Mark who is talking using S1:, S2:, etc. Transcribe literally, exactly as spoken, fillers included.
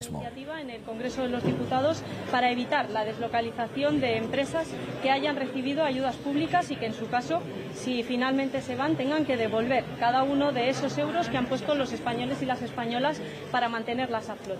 S1: Iniciativa en el Congreso de los Diputados para evitar la deslocalización de empresas que hayan recibido ayudas públicas y que en su caso, si finalmente se van, tengan que devolver cada uno de esos euros que han puesto los españoles y las españolas para mantenerlas a flote.